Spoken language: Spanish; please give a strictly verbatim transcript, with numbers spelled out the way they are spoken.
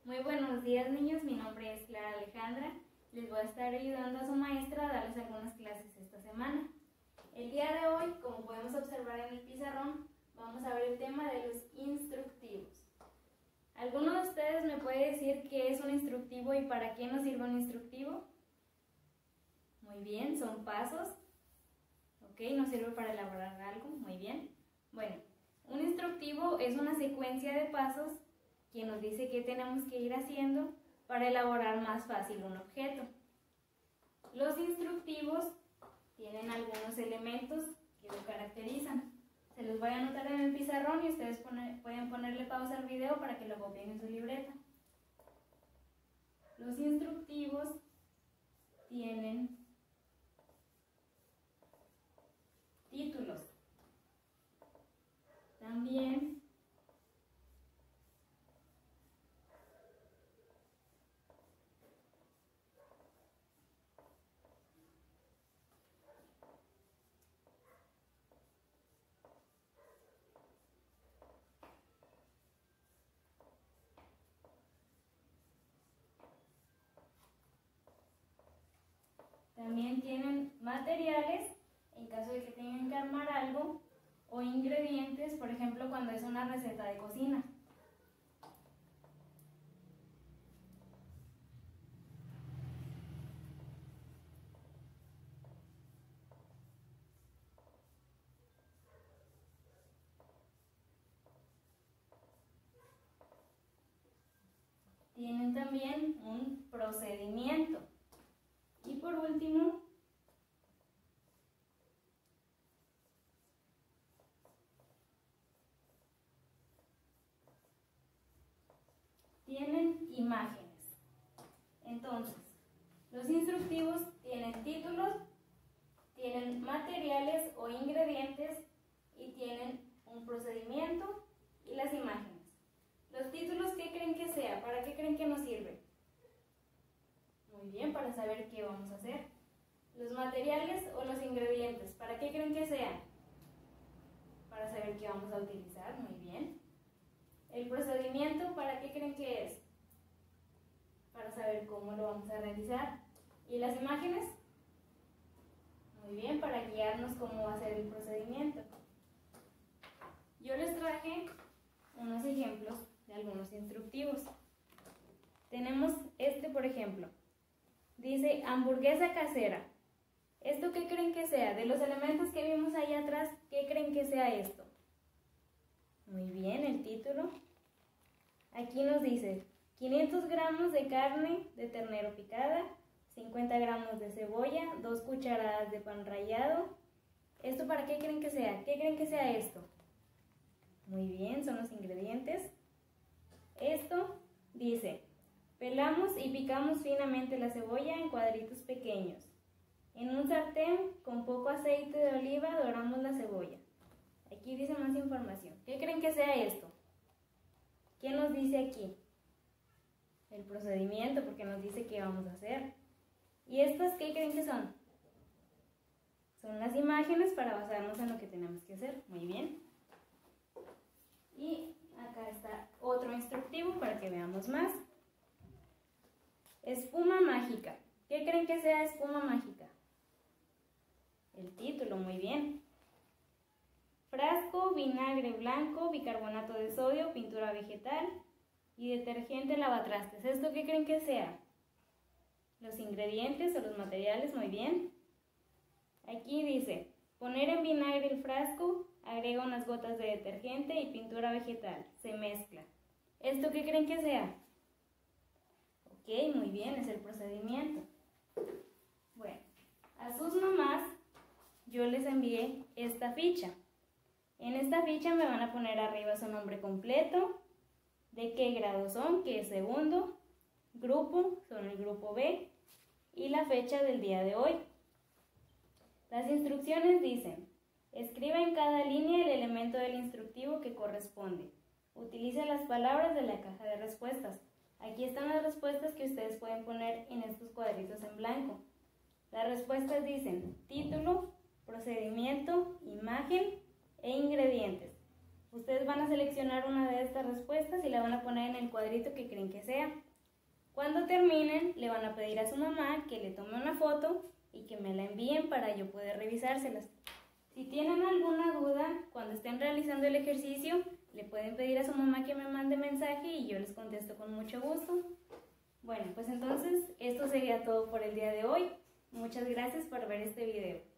Muy buenos días, niños, mi nombre es Clara Alejandra. Les voy a estar ayudando a su maestra a darles algunas clases esta semana. El día de hoy, como podemos observar en el pizarrón, vamos a ver el tema de los instructivos. ¿Alguno de ustedes me puede decir qué es un instructivo y para qué nos sirve un instructivo? Muy bien, son pasos. Ok, nos sirve para elaborar algo, muy bien. Bueno, un instructivo es una secuencia de pasos que nos dice qué tenemos que ir haciendo para elaborar más fácil un objeto. Los instructivos tienen algunos elementos que lo caracterizan. Se los voy a anotar en el pizarrón y ustedes pone, pueden ponerle pausa al video para que lo copien en su libreta. Los instructivos tienen títulos. También También tienen materiales en caso de que tengan que armar algo o ingredientes, por ejemplo, cuando es una receta de cocina. Tienen también un procedimiento. Y por último, tienen imágenes. Entonces, los instructivos tienen títulos, tienen materiales o ingredientes y tienen un procedimiento y las imágenes. Los títulos, ¿qué creen que sea? ¿Para qué creen que nos sirve? Muy bien, para saber qué vamos a hacer. Los materiales o los ingredientes, ¿para qué creen que sean? Para saber qué vamos a utilizar, muy bien. El procedimiento, ¿para qué creen que es? Para saber cómo lo vamos a realizar. ¿Y las imágenes? Muy bien, para guiarnos cómo va a ser el procedimiento. Yo les traje unos ejemplos de algunos instructivos. Tenemos este, por ejemplo. Dice hamburguesa casera. ¿Esto qué creen que sea? De los elementos que vimos ahí atrás, ¿qué creen que sea esto? Muy bien, el título. Aquí nos dice quinientos gramos de carne de ternero picada, cincuenta gramos de cebolla, dos cucharadas de pan rallado. ¿Esto para qué creen que sea? ¿Qué creen que sea esto? Muy bien, son los ingredientes. Esto dice pelamos y picamos finamente la cebolla en cuadritos pequeños. En un sartén con poco aceite de oliva doramos la cebolla. Aquí dice más información. ¿Qué creen que sea esto? ¿Qué nos dice aquí? El procedimiento, porque nos dice qué vamos a hacer. ¿Y estas qué creen que son? Son las imágenes para basarnos en lo que tenemos que hacer. Muy bien. Y acá está otro instructivo para que veamos más. Espuma mágica. ¿Qué creen que sea espuma mágica? El título, muy bien. Frasco, vinagre blanco, bicarbonato de sodio, pintura vegetal y detergente lavatrastes. ¿Esto qué creen que sea? Los ingredientes o los materiales, muy bien. Aquí dice, poner en vinagre el frasco, agrega unas gotas de detergente y pintura vegetal. Se mezcla. ¿Esto qué creen que sea? Ok, muy bien, es el procedimiento. Bueno, a sus mamás yo les envié esta ficha. En esta ficha me van a poner arriba su nombre completo, de qué grado son, que es segundo, grupo, son el grupo B, y la fecha del día de hoy. Las instrucciones dicen, escriba en cada línea el elemento del instructivo que corresponde. Utilice las palabras de la caja de respuestas. Aquí están las respuestas que ustedes pueden poner en estos cuadritos en blanco. Las respuestas dicen título, procedimiento, imagen e ingredientes. Ustedes van a seleccionar una de estas respuestas y la van a poner en el cuadrito que creen que sea. Cuando terminen, le van a pedir a su mamá que le tome una foto y que me la envíen para yo poder revisárselas. Si tienen alguna duda, cuando estén realizando el ejercicio, le pueden pedir a su mamá que me mande mensaje y yo les contesto con mucho gusto. Bueno, pues entonces esto sería todo por el día de hoy. Muchas gracias por ver este video.